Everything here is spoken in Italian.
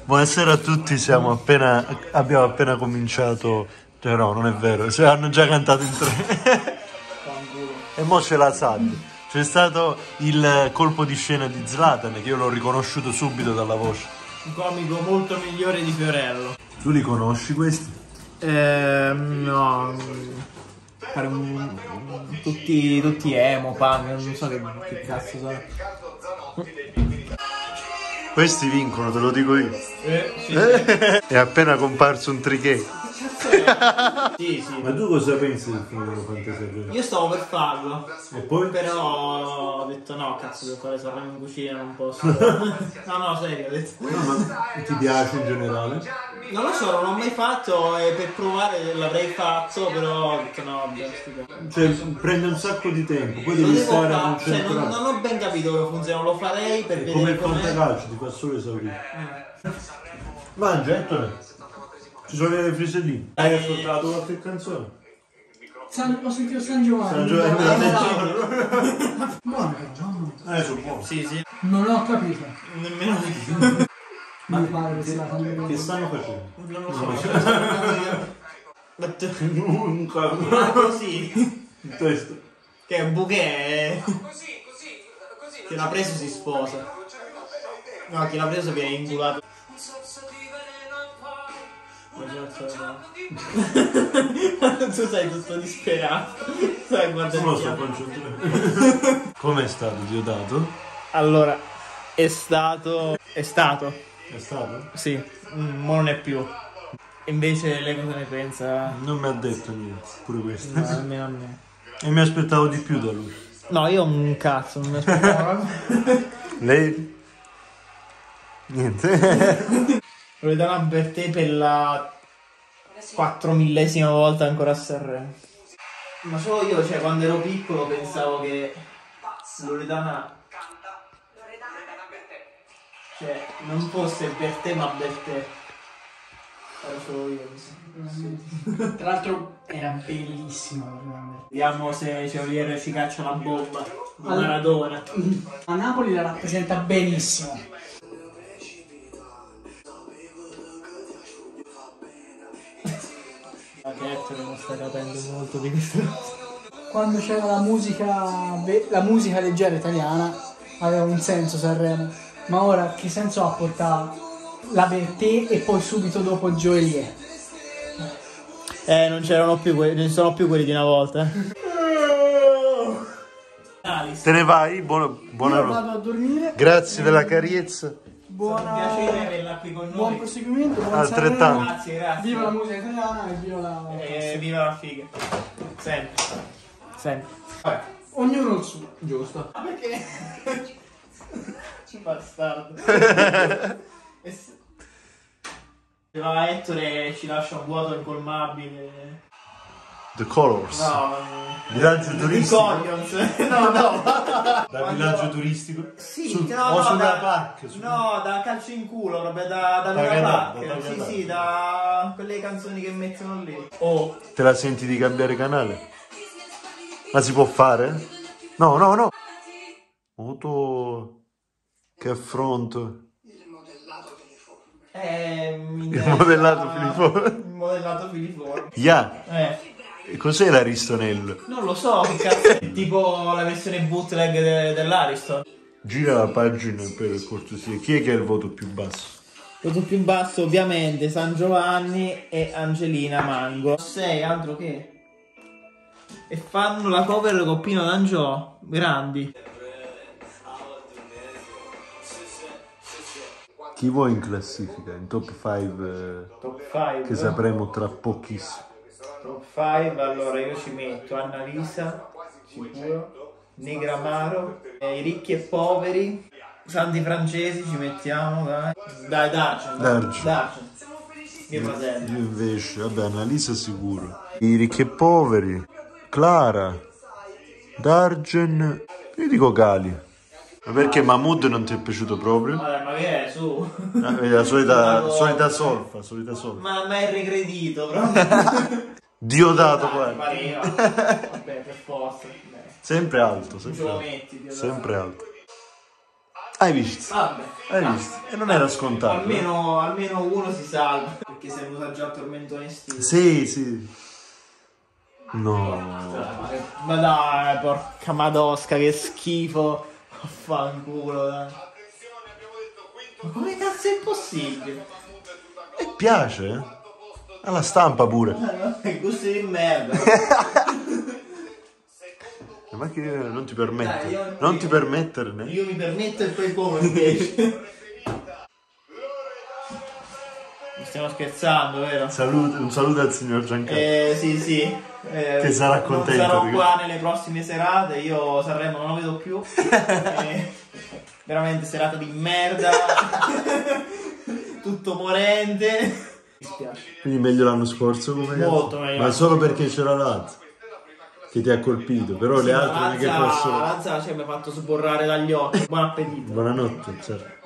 Buonasera a tutti, abbiamo appena cominciato, cioè no, non è vero, hanno già cantato in tre. E mo c'è la SAD. C'è stato il colpo di scena di Zlatan, che io l'ho riconosciuto subito dalla voce. Un comico molto migliore di Fiorello. Tu li conosci questi? No. Tutti emo, punk, non so che cazzo sono. Questi vincono, te lo dico io. Sì. È appena comparso un triché. Sì. Ma tu cosa pensi del film della fantasia? Io stavo per farlo. E poi? Però ho detto no, cazzo, devo fare Sanremo in cucina, non posso. No, serio, ho detto. No, ma ti piace in generale? Non lo so, non l'ho mai fatto e per provare l'avrei fatto, però ho detto no, Cioè, prende un sacco di tempo, poi devi stare concentrato. Cioè, non ho ben capito come funziona, lo farei per vedere come il contacalcio, ti fa solo esaurire. Mangia, Ettore. Ci sono le friselline. Hai ascoltato qualche canzone? Ho sentito San Giovanni. San Giovanni. Buono. Sono buono. Sì. Non ho capito. Nemmeno Mi pare che sia la Che stanno facendo? non lo so. Così. Il testo. Che è un bouquet. Chi l'ha preso si sposa. No, chi l'ha preso viene ingulato. Tu sei tutto disperato. Sai, guarda. Non lo so, concentrato. Com'è stato Diodato? Allora, è stato? È stato? Sì, ma non è più. Invece lei cosa ne pensa? Non mi ha detto niente, pure questo. No, almeno a me. E mi aspettavo di più da lui. No, io un cazzo, non mi aspettavo. Lei? Niente. Loredana Bertè per la 4000esima volta ancora a Sanremo. Ma solo io, cioè, quando ero piccolo pensavo che Loredana, cioè, non fosse Bertè ma Bertè. Ero solo io. Tra l'altro era bellissimo. Vediamo se Chevalier ci caccia la bomba. Maradona. A Napoli la rappresenta benissimo. La Ettore non sta capendo molto di questo. Quando c'era la musica leggera italiana aveva un senso Sanremo. Ma ora che senso ha portare la Bertè e poi subito dopo Joelie? Non c'erano più quelli, non ci sono più quelli di una volta. Te ne vai? Io Buonanotte. vado a dormire. Grazie della carezza. Un piacere averla qui con Buon noi. proseguimento, buon Altrettanto. Sanremo. Grazie. Viva la musica italiana e viva la... Viva la figa. Sempre. Vabbè, Ognuno il suo. giusto. Ma perché? Bastardo. Va Ettore ci lascia un vuoto incolmabile. The Colors. No, Villaggio turistico. Corions. No. Da villaggio turistico? Sì, o sulla Park? No, da calcio in culo, proprio da Luna Tagliata, Park. Sì, da quelle canzoni che mettono lì. Oh, Te la senti di cambiare canale? Ma si può fare? No. Moto... Che affronto. il modellato filiforme. Il modellato filiforme. Yeah. E cos'è l'Aristonello? Non lo so, che cazzo è tipo la versione bootleg dell'Ariston. Gira la pagina per cortesia. Chi è che ha il voto più basso? Voto più basso ovviamente San Giovanni e Angelina Mango. 6, altro che. E fanno la cover con Pino D'Angio. Grandi. Chi vuoi in classifica? In top 5 Top 5. che sapremo tra pochissimo. Top 5, allora io ci metto Annalisa, sicuro, Negramaro, i ricchi e poveri, Santi Francesi ci mettiamo, dai. Dai, Dargen. Mio fratello. Io invece, vabbè, Annalisa sicuro. I ricchi e poveri, Clara, Dargen, io dico Gali. Ma perché Mahmood non ti è piaciuto proprio? Vabbè, ma che è, su? La solita solfa. Ma è regredito, proprio. Diodato, guarda. Maria. Vabbè, per forza. Sempre alto, Ce lo metti, Diodato. sempre alto. Hai visto? Vabbè. Hai visto? E non era scontato. Almeno uno si salva. Perché si è venuto già a tormentone estivo. Sì. No. Ma dai, porca madosca, che schifo. Affanculo, dai. Ma come cazzo è possibile? E piace? Alla stampa pure. Gusti di merda. Ma che non ti permettere. Dai, Non ti permetterne. Io mi permetto e poi come invece. Stiamo scherzando, vero? Un saluto al signor Giancarlo. Sì. Che sarà contento. Non sarò qua nelle prossime serate. Io Sanremo non lo vedo più. Veramente serata di merda. Tutto morente. Mi dispiace. Quindi meglio l'anno scorso come Molto meglio. Ma solo perché c'era Lazio che ti ha colpito. Però le altre non è che possono. Lazza ci mi ha fatto sborrare dagli occhi. Buon appetito. Buonanotte, certo.